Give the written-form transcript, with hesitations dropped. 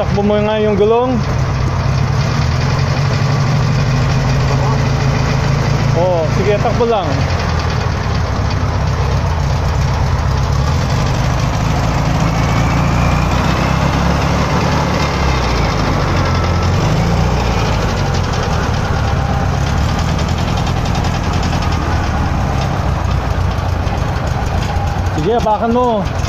takbo mo nga yung gulong. Oo, sige, takbo lang. Sige, apakan mo.